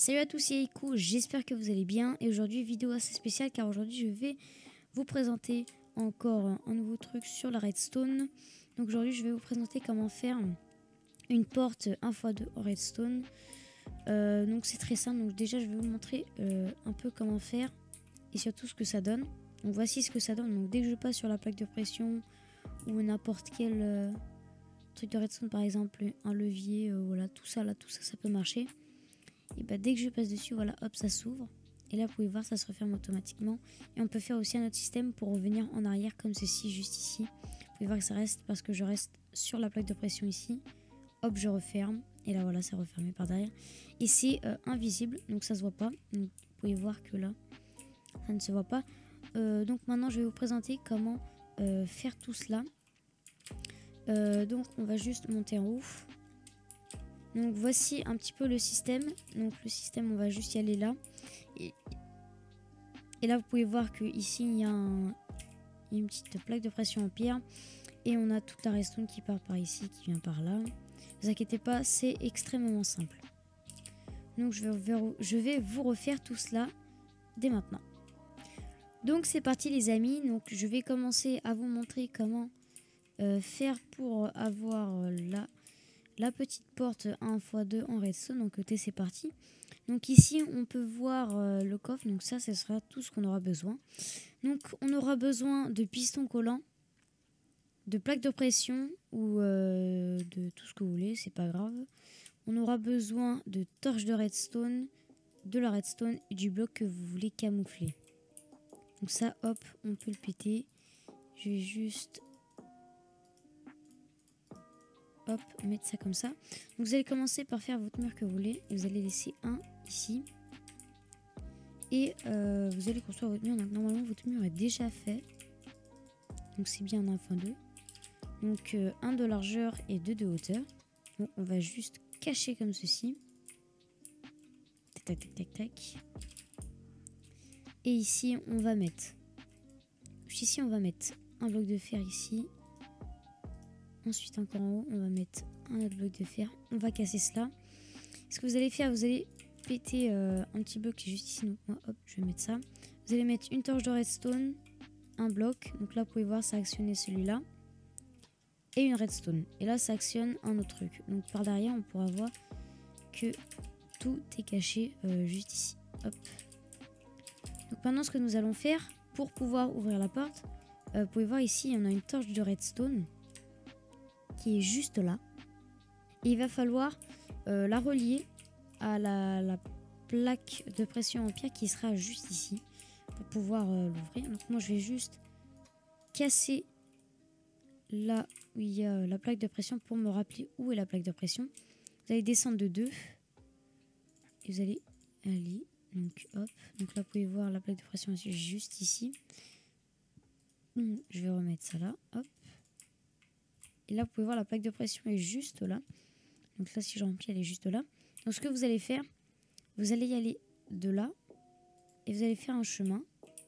Salut à tous, c'est Iku, j'espère que vous allez bien. Et aujourd'hui, vidéo assez spéciale car aujourd'hui je vais vous présenter encore un nouveau truc sur la redstone. Donc aujourd'hui je vais vous présenter comment faire une porte 1x2 en redstone. Donc c'est très simple, donc déjà je vais vous montrer un peu comment faire et surtout ce que ça donne. Donc voici ce que ça donne. Donc dès que je passe sur la plaque de pression ou n'importe quel truc de redstone, par exemple un levier, voilà, tout ça ça peut marcher. Et bah dès que je passe dessus, voilà, hop, ça s'ouvre. Et là, vous pouvez voir, ça se referme automatiquement. Et on peut faire aussi un autre système pour revenir en arrière, comme ceci, juste ici. Vous pouvez voir que ça reste parce que je reste sur la plaque de pression ici. Hop, je referme. Et là, voilà, c'est refermé par derrière. Et c'est invisible, donc ça se voit pas. Donc, vous pouvez voir que là, ça ne se voit pas. Donc maintenant, je vais vous présenter comment faire tout cela. Donc, on va juste monter en haut. Donc voici un petit peu le système. Donc le système, on va juste y aller là. Et là, vous pouvez voir que ici il y a une petite plaque de pression en pierre. Et on a toute la redstone qui part par ici, qui vient par là. Ne vous inquiétez pas, c'est extrêmement simple. Donc je vais vous refaire tout cela dès maintenant. Donc c'est parti les amis. Donc je vais commencer à vous montrer comment faire pour avoir la petite porte 1x2 en redstone. Donc côté c'est parti. Donc ici on peut voir le coffre. Donc ça ce sera tout ce qu'on aura besoin. Donc on aura besoin de pistons collants, de plaques de pression ou de tout ce que vous voulez, c'est pas grave. On aura besoin de torches de redstone, de la redstone et du bloc que vous voulez camoufler. Donc ça hop on peut le péter. Je vais juste hop, mettre ça comme ça. Donc vous allez commencer par faire votre mur que vous voulez. Et vous allez laisser un ici. Et vous allez construire votre mur. Donc normalement votre mur est déjà fait. Donc c'est bien un 1.2. Donc 1 de largeur et 2 de hauteur. Donc on va juste cacher comme ceci. Tac tac tac tac. Et ici on va mettre. Ici on va mettre un bloc de fer ici. Ensuite encore en haut on va mettre un autre bloc de fer. On va casser cela. Ce que vous allez faire, vous allez péter un petit bloc qui est juste ici. Donc moi hop je vais mettre ça. Vous allez mettre une torche de redstone, un bloc. Donc là vous pouvez voir ça actionner celui-là. Et une redstone. Et là ça actionne un autre truc. Donc par derrière on pourra voir que tout est caché juste ici. Hop. Donc maintenant ce que nous allons faire pour pouvoir ouvrir la porte. Vous pouvez voir ici on a une torche de redstone qui est juste là. Et il va falloir la relier à la plaque de pression en pierre qui sera juste ici pour pouvoir l'ouvrir. Donc moi je vais juste casser là où il y a la plaque de pression pour me rappeler où est la plaque de pression. Vous allez descendre de 2 et vous allez aller. Donc hop, donc là vous pouvez voir la plaque de pression est juste ici. Donc, je vais remettre ça là, hop. Et là vous pouvez voir la plaque de pression est juste là. Donc là si je remplis elle est juste là. Donc ce que vous allez faire, vous allez y aller de là et vous allez faire un chemin.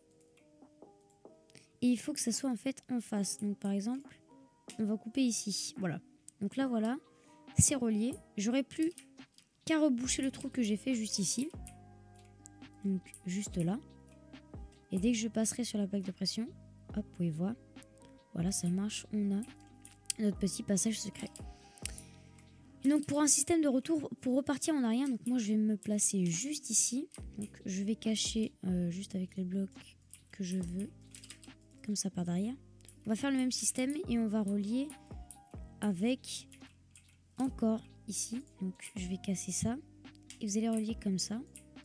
Et il faut que ça soit en fait en face. Donc par exemple, on va couper ici. Voilà. Donc là voilà, c'est relié. J'aurai plus qu'à reboucher le trou que j'ai fait juste ici. Donc juste là. Et dès que je passerai sur la plaque de pression, hop, vous pouvez voir. Voilà, ça marche. On a notre petit passage secret. Et donc pour un système de retour, pour repartir en arrière, donc moi je vais me placer juste ici. Donc je vais cacher juste avec les blocs que je veux, comme ça par derrière. On va faire le même système et on va relier avec encore ici. Donc je vais casser ça et vous allez relier comme ça.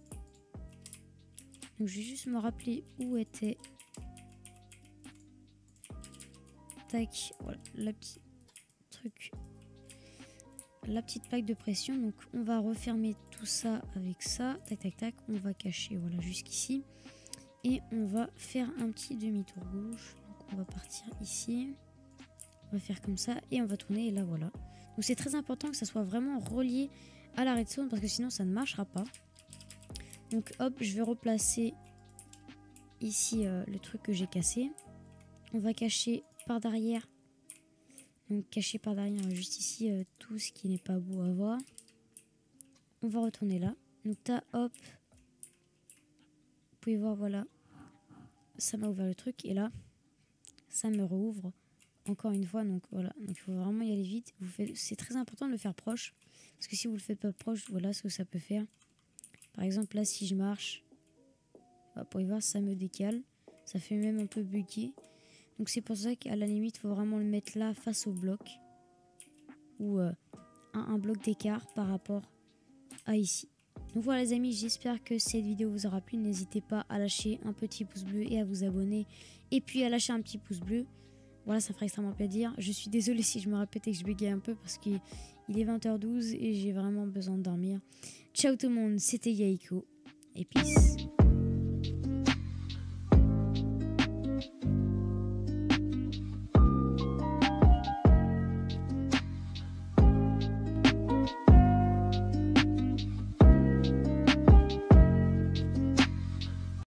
Donc je vais juste me rappeler où était. Tac, voilà, la petite plaque de pression. Donc on va refermer tout ça avec ça. Tac tac tac. On va cacher voilà jusqu'ici. Et on va faire un petit demi-tour gauche. Donc on va partir ici. On va faire comme ça. Et on va tourner. Et là voilà. Donc c'est très important que ça soit vraiment relié à la redstone. Parce que sinon ça ne marchera pas. Donc hop, je vais replacer ici le truc que j'ai cassé. On va cacher par derrière. Donc cacher par derrière juste ici tout ce qui n'est pas beau à voir. On va retourner là. Donc hop, vous pouvez voir, voilà, ça m'a ouvert le truc et là, ça me rouvre encore une fois. Donc voilà, donc il faut vraiment y aller vite. C'est très important de le faire proche parce que si vous le faites pas proche, voilà ce que ça peut faire. Par exemple là, si je marche, vous pouvez voir, ça me décale, ça fait même un peu buggy. Donc c'est pour ça qu'à la limite, il faut vraiment le mettre là face au bloc ou un bloc d'écart par rapport à ici. Donc voilà les amis, j'espère que cette vidéo vous aura plu. N'hésitez pas à lâcher un petit pouce bleu et à vous abonner. Et puis à lâcher un petit pouce bleu. Voilà, ça ferait extrêmement plaisir. Je suis désolée si je me répète et que je bégaye un peu parce qu'il est 20h12 et j'ai vraiment besoin de dormir. Ciao tout le monde, c'était Yaiko et peace.